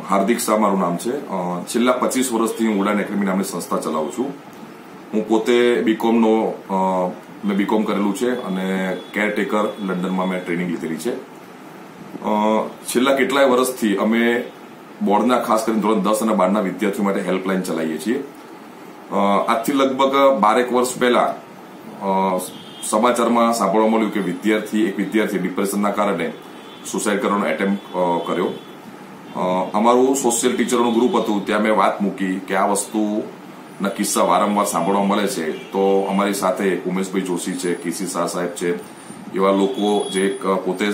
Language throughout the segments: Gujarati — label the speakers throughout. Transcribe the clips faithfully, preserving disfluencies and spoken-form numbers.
Speaker 1: હાર્દિક શાહ મારું નામ છે. છેલ્લા પચીસ વર્ષથી હું ઉડાન એકેડમી નામની સંસ્થા ચલાવું છું. હું પોતે બીકોમનો મેં બીકોમ કરેલું છે અને કેરટેકર લંડનમાં મેં ટ્રેનિંગ લીધેલી છે. છેલ્લા કેટલાય વર્ષથી અમે બોર્ડના ખાસ કરીને ધોરણ દસ અને બારના વિદ્યાર્થીઓ માટે હેલ્પલાઇન ચલાવીએ છીએ. આજથી લગભગ બારેક વર્ષ પહેલા સમાચારમાં સાંભળવા મળ્યું કે વિદ્યાર્થી એક વિદ્યાર્થી ડિપ્રેશનના કારણે સુસાઇડ કરવાનો એટેમ્પ કર્યો. અમારું સોશિયલ ટીચરોનું ગ્રુપ હતું, ત્યાં મેં વાત મૂકી કે આ વસ્તુના કિસ્સા વારંવાર સાંભળવા મળે છે. તો અમારી સાથે ઉમેશભાઈ જોશી છે, કેસી શાહ સાહેબ છે, એવા લોકો જે પોતે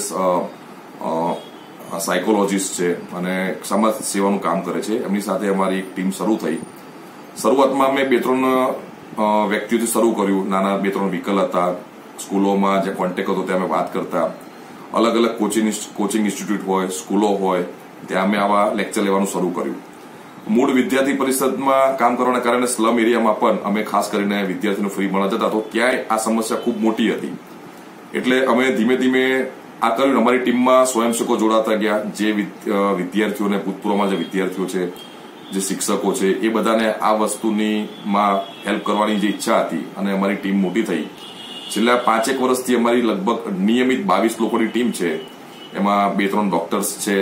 Speaker 1: સાયકોલોજીસ્ટ છે અને સમાજ સેવાનું કામ કરે છે, એમની સાથે અમારી એક ટીમ શરૂ થઈ. શરૂઆતમાં મેં બે ત્રણ વ્યક્તિઓથી શરૂ કર્યું. નાના બે ત્રણ વ્હીકલ હતા, સ્કૂલોમાં જે કોન્ટેક્ટ હતો ત્યાં અમે વાત કરતા. અલગ અલગ કોચિંગ કોચિંગ ઇન્સ્ટિટ્યૂટ હોય, સ્કૂલો હોય, ત્યાં અમે આવા લેક્ચર લેવાનું શરૂ કર્યું. મૂળ વિદ્યાર્થી પરિષદમાં કામ કરવાના કારણે સ્લમ એરિયામાં પણ અમે ખાસ કરીને વિદ્યાર્થીઓને ફ્રી ભણવા જતા, તો ત્યાંય આ સમસ્યા ખૂબ મોટી હતી. એટલે અમે ધીમે ધીમે આ કર્યું. અમારી ટીમમાં સ્વયંસેવકો જોડાતા ગયા, જે વિદ્યાર્થીઓને ભૂતપૂર્વમાં જે વિદ્યાર્થીઓ છે, જે શિક્ષકો છે, એ બધાને આ વસ્તુની માં હેલ્પ કરવાની જે ઈચ્છા હતી અને અમારી ટીમ મોટી થઈ. છેલ્લા પાંચેક વર્ષથી અમારી લગભગ નિયમિત બાવીસ લોકોની ટીમ છે. એમાં બે ત્રણ ડોક્ટર્સ છે,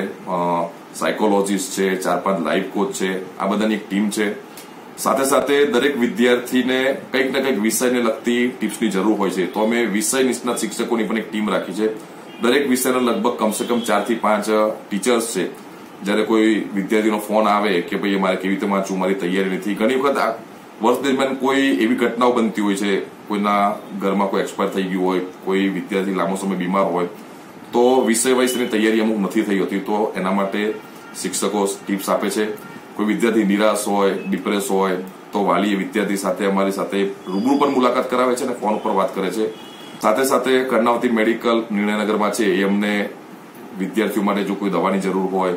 Speaker 1: સાયકોલોજીસ્ટ છે, ચાર પાંચ લાઈફ કોચ છે. આ બધાની એક ટીમ છે. સાથે સાથે દરેક વિદ્યાર્થીને કંઈક ને કંઈક વિષયને લગતી ટિપ્સની જરૂર હોય છે, તો અમે વિષય નિષ્ણાત શિક્ષકોની પણ એક ટીમ રાખી છે. દરેક વિષયના લગભગ કમસે કમ ચાર થી પાંચ ટીચર્સ છે. જયારે કોઈ વિદ્યાર્થીનો ફોન આવે કે ભાઈ મારે કેવી રીતે વાંચવું, મારી તૈયારી નથી, ઘણી વખત આ વર્ષ દરમિયાન કોઈ એવી ઘટનાઓ બનતી હોય છે, કોઈના ઘરમાં કોઈ એક્સપાયર થઈ ગયું હોય, કોઈ વિદ્યાર્થી લાંબો સમય બીમાર હોય, તો વિષય વાઇઝ તેની તૈયારી અમુક નથી થઈ હોતી, તો એના માટે શિક્ષકો ટિપ્સ આપે છે. કોઈ વિદ્યાર્થી નિરાશ હોય, ડિપ્રેસ હોય, તો વાલી વિદ્યાર્થી સાથે અમારી સાથે રૂબરૂ પર મુલાકાત કરાવે છે અને ફોન પર વાત કરે છે. સાથે સાથે કર્ણાવતી મેડિકલ નિર્ણયનગરમાં છે, એ અમને વિદ્યાર્થીઓ માટે જો કોઈ દવાની જરૂર હોય,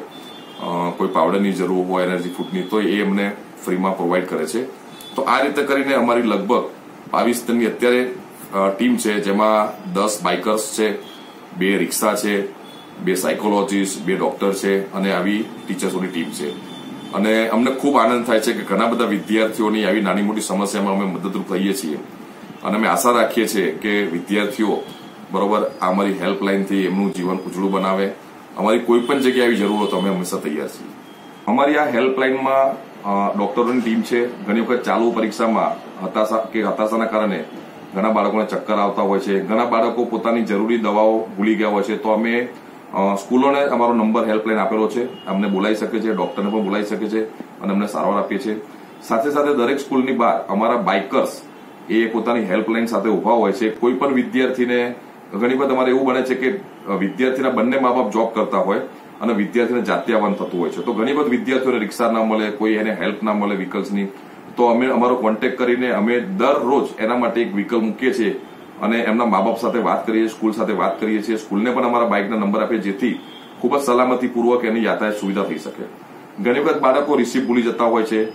Speaker 1: કોઈ પાવડરની જરૂર હોય, એનર્જી ફૂડની, તો એ અમને ફ્રીમાં પ્રોવાઈડ કરે છે. તો આ રીતે કરીને અમારી લગભગ બાવીસ જણની અત્યારે ટીમ છે, જેમાં દસ બાઇકર્સ છે, બે રિક્ષા છે, બે સાયકોલોજીસ્ટ, બે ડોક્ટર છે અને આવી ટીચર્સોની ટીમ છે. અને અમને ખૂબ આનંદ થાય છે કે ઘણા બધા વિદ્યાર્થીઓની આવી નાની મોટી સમસ્યામાં અમે મદદરૂપ થઈએ છીએ. અને અમે આશા રાખીએ છીએ કે વિદ્યાર્થીઓ બરોબર આ અમારી હેલ્પલાઇનથી એમનું જીવન ઉજળું બનાવે. અમારી કોઈ પણ જગ્યાએ આવી જરૂર હોય તો અમે હંમેશા તૈયાર છીએ. અમારી આ હેલ્પલાઇનમાં ડોક્ટરોની ટીમ છે. ઘણી વખત ચાલુ પરીક્ષામાં હતાશા કે હતાશાના કારણે ઘણા બાળકોને ચક્કર આવતા હોય છે, ઘણા બાળકો પોતાની જરૂરી દવાઓ ભૂલી ગયા હોય છે, તો અમે સ્કૂલોને અમારો નંબર હેલ્પલાઇન આપેલો છે. અમને બોલાવી શકે છે, ડોક્ટરને પણ બોલાવી શકે છે અને અમને સારવાર આપીએ છીએ. સાથે સાથે દરેક સ્કૂલની બહાર અમારા બાઇકર્સ એ પોતાની હેલ્પલાઇન સાથે ઉભા હોય છે. કોઈ પણ વિદ્યાર્થીને ઘણી વખત અમારે એવું બને છે કે વિદ્યાર્થીના બંને મા બાપ જોબ કરતા હોય અને વિદ્યાર્થીને જાતે આવવાનું થતું હોય છે, તો ઘણી વખત વિદ્યાર્થીઓને રિક્ષા ના મળે, કોઈ એને હેલ્પ ના મળે વ્હીકલ્સની, તો અમે અમારો કોન્ટેક્ટ કરીને અમે દરરોજ એના માટે એક વ્હીકલ મૂકીએ છીએ અને એમના મા બાપ સાથે વાત કરીએ, સ્કૂલ સાથે વાત કરીએ છીએ. સ્કૂલને પણ અમારા બાઇકના નંબર આપીએ, જેથી ખૂબ જ સલામતીપૂર્વક એની યાતાયાત સુવિધા થઈ શકે. ઘણી વખત બાળકો રિસીપ ભૂલી જતા હોય છે.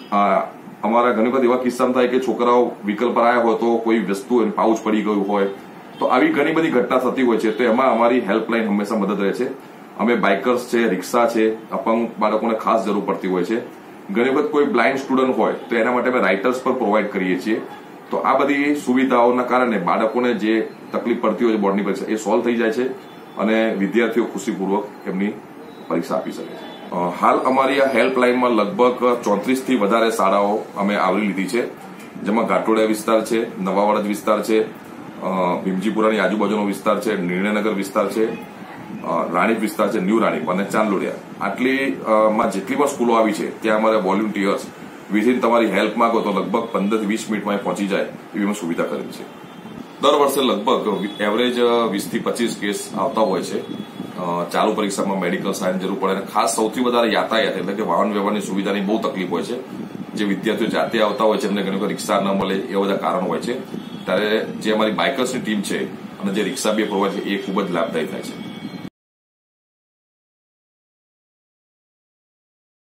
Speaker 1: અમારા ઘણી વખત એવા કિસ્સામાં થાય કે છોકરાઓ વ્હીકલ પર આવ્યા હોય તો કોઈ વસ્તુ પાઉચ પડી ગયું હોય, તો આવી ઘણી બધી ઘટના થતી હોય છે. તો એમાં અમારી હેલ્પલાઇન હંમેશા મદદ રહે છે. અમે બાઇકર્સ છે, રિક્ષા છે, અપંગ બાળકોને ખાસ જરૂર પડતી હોય છે. ઘણી વખત કોઈ બ્લાઇન્ડ સ્ટુડન્ટ હોય તો એના માટે અમે રાઇટર્સ પણ પ્રોવાઈડ કરીએ છીએ. તો આ બધી સુવિધાઓના કારણે બાળકોને જે તકલીફ પડતી હોય છે બોર્ડની પરીક્ષા, એ સોલ્વ થઈ જાય છે અને વિદ્યાર્થીઓ ખુશીપૂર્વક એમની પરીક્ષા આપી શકે છે. હાલ અમારી આ હેલ્પલાઇનમાં લગભગ ચોત્રીસ થી વધારે શાળાઓ અમે આવરી લીધી છે, જેમાં ઘાટોડિયા વિસ્તાર છે, નવાવાડજ વિસ્તાર છે, ભીમજીપુરાની આજુબાજુનો વિસ્તાર છે, નિર્ણયનગર વિસ્તાર છે, રાણીપ વિસ્તાર છે, ન્યૂ રાણીપ અને ચાંદલોડિયા. આટલી માં જેટલી પણ સ્કૂલો આવી છે ત્યાં અમારે વોલ્યુન્ટિયર્સ વિધિન તમારી હેલ્પ માંગો તો લગભગ પંદર થી વીસ મિનિટમાં પહોંચી જાય એવી અમે સુવિધા કરેલી છે. દર વર્ષે લગભગ એવરેજ વીસ થી પચીસ કેસ આવતા હોય છે. ચાલુ પરીક્ષામાં મેડિકલ સાયન્સ જરૂર પડે, અને ખાસ સૌથી વધારે યાતાયાત એટલે કે વાહન વ્યવહારની સુવિધાની બહુ તકલીફ હોય છે. જે વિદ્યાર્થીઓ જાતે આવતા હોય છે એમને ઘણી વખત રિક્ષા ન મળે, એવા બધા કારણો હોય છે. ત્યારે જે અમારી બાઇકર્સની ટીમ છે અને જે રિક્ષા બી પ્રોવાઈડ છે એ ખૂબ જ લાભદાયી થાય છે.